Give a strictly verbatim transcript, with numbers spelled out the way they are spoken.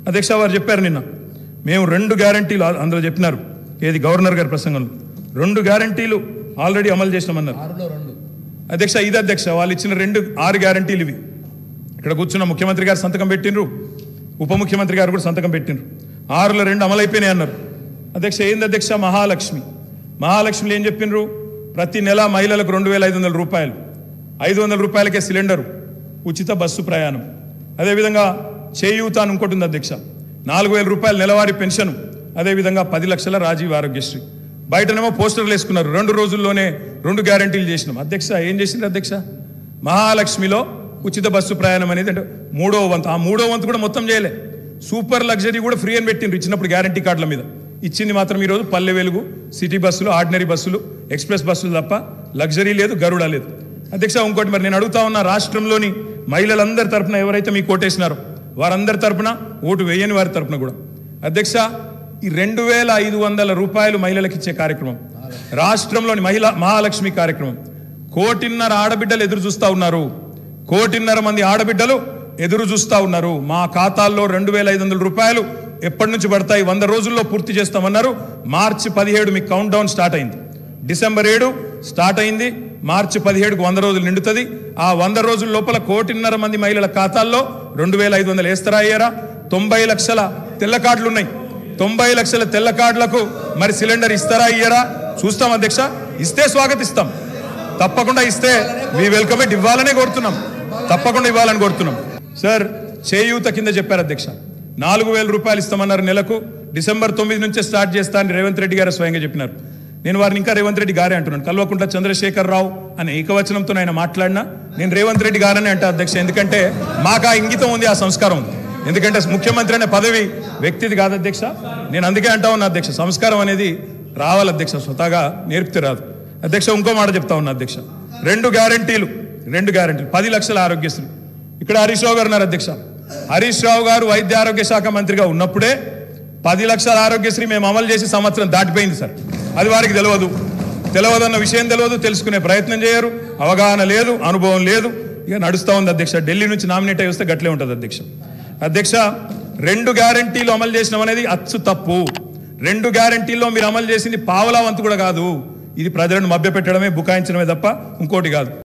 అధ్యక్ష వారు చెప్పారు నిన్న మేము రెండు గ్యారంటీలు అందులో చెప్పినారు ఏది గవర్నర్ గారి ప్రసంగంలో రెండు గ్యారంటీలు ఆల్రెడీ అమలు చేసినామన్నారు అధ్యక్ష ఇది అధ్యక్ష వాళ్ళు ఇచ్చిన రెండు ఆరు గ్యారంటీలు ఇవి ఇక్కడ కూర్చున్న ముఖ్యమంత్రి గారు సంతకం పెట్టినరు ఉప ముఖ్యమంత్రి గారు కూడా సంతకం పెట్టినరు ఆరులో రెండు అమలైపోయినాయి అన్నారు అధ్యక్ష ఏంది అధ్యక్ష మహాలక్ష్మి మహాలక్ష్మిలో ఏం చెప్పినరు ప్రతి నెల మహిళలకు రెండు వేల ఐదు వందల రూపాయలు ఐదు వందల రూపాయలకే సిలిండరు ఉచిత బస్సు ప్రయాణం అదేవిధంగా చేయూత అని ఇంకోటి ఉంది అధ్యక్ష నాలుగు వేల రూపాయల నెలవారీ పెన్షన్ అదేవిధంగా పది లక్షల రాజీవ్ ఆరోగ్యశ్రీ బయటనేమో పోస్టర్లు వేసుకున్నారు రెండు రోజుల్లోనే రెండు గ్యారంటీలు చేసినాం అధ్యక్ష ఏం చేసింది అధ్యక్ష మహాలక్ష్మిలో ఉచిత బస్సు ప్రయాణం అనేది అంటే మూడో వంతు ఆ మూడో వంతు కూడా మొత్తం చేయలే సూపర్ లగ్జరీ కూడా ఫ్రీ అని పెట్టిండ్రు ఇచ్చినప్పుడు గ్యారంటీ కార్డుల మీద ఇచ్చింది మాత్రం ఈరోజు పల్లె వెలుగు సిటీ బస్సులు ఆర్డినరీ బస్సులు ఎక్స్ప్రెస్ బస్సులు తప్ప లగ్జరీ లేదు గరుడ లేదు అధ్యక్ష ఇంకోటి మరి నేను అడుగుతా ఉన్న రాష్ట్రంలోని మహిళలందరి తరపున ఎవరైతే మీకు ఓటేసినారో వారందరి తరపున ఓటు వేయని వారి తరపున కూడా అధ్యక్ష ఈ రెండు వేల ఐదు వందల రూపాయలు మహిళలకు ఇచ్చే కార్యక్రమం రాష్ట్రంలోని మహిళా మహాలక్ష్మి కార్యక్రమం కోటిన్నర ఆడబిడ్డలు ఎదురు చూస్తూ ఉన్నారు కోటిన్నర మంది ఆడబిడ్డలు ఎదురు చూస్తూ ఉన్నారు మా ఖాతాల్లో రెండు వేల ఐదు వందల రూపాయలు ఎప్పటి నుంచి పడతాయి వంద రోజుల్లో పూర్తి చేస్తామన్నారు మార్చి పదిహేడు మీకు కౌంట్ డౌన్ స్టార్ట్ అయింది డిసెంబర్ ఏడు స్టార్ట్ అయింది మార్చి పదిహేడుకు వంద రోజులు నిండుతుంది ఆ వంద రోజుల లోపల కోటిన్నర మంది మహిళల ఖాతాల్లో రెండు వేల ఐదు వందలు వేస్తారా అయ్యారా తొంభై లక్షల తెల్ల కార్డులు ఉన్నాయి తొంభై లక్షల తెల్ల కార్డులకు మరి సిలిండర్ ఇస్తారా అయ్యారా చూస్తాం అధ్యక్ష ఇస్తే స్వాగతిస్తాం తప్పకుండా ఇస్తే మీ వెల్కమ్ ఇట్ ఇవ్వాలనే కోరుతున్నాం తప్పకుండా ఇవ్వాలని కోరుతున్నాం సార్ చేయూత కింద చెప్పారు అధ్యక్ష నాలుగు వేల రూపాయలు ఇస్తామన్నారు నెలకు డిసెంబర్ తొమ్మిది నుంచే స్టార్ట్ చేస్తా అని రేవంత్ రెడ్డి గారు స్వయంగా చెప్పినారు నేను వారిని ఇంకా రేవంత్ రెడ్డి గారే అంటున్నాను కల్వకుంట్ల చంద్రశేఖర్ రావు అనే ఏకవచనంతో ఆయన మాట్లాడినా నేను రేవంత్ రెడ్డి గారనే అంటే అధ్యక్ష ఎందుకంటే మాకు ఆ ఇంగితం ఉంది ఆ సంస్కారం ఉంది ఎందుకంటే ముఖ్యమంత్రి అనే పదవి వ్యక్తిది కాదు అధ్యక్ష నేను అందుకే అంటా ఉన్నా అధ్యక్ష సంస్కారం అనేది రావాలి అధ్యక్ష స్వతహాగా నేర్పితే రాదు అధ్యక్ష ఇంకో మాట చెప్తా ఉన్నా అధ్యక్ష రెండు గ్యారంటీలు రెండు గ్యారంటీలు పది లక్షల ఆరోగ్యశ్రీ ఇక్కడ హరీష్ రావు గారు ఉన్నారు అధ్యక్ష హరీష్ రావు గారు వైద్య ఆరోగ్య శాఖ మంత్రిగా ఉన్నప్పుడే పది లక్షల ఆరోగ్యశ్రీ మేము అమలు చేసి సంవత్సరం దాటిపోయింది సార్ అది వారికి తెలియదు తెలియదన్న విషయం తెలియదు తెలుసుకునే ప్రయత్నం చేయరు అవగాహన లేదు అనుభవం లేదు ఇక నడుస్తూ ఉంది అధ్యక్ష ఢిల్లీ నుంచి నామినేట్ అయి వస్తే గట్లే ఉంటుంది అధ్యక్ష అధ్యక్ష రెండు గ్యారంటీలు అమలు చేసినాం అనేది అచ్చు తప్పు రెండు గ్యారంటీల్లో మీరు అమలు చేసింది పావలా వంతు కూడా కాదు ఇది ప్రజలను మభ్యపెట్టడమే బుకాయించడమే తప్ప ఇంకోటి కాదు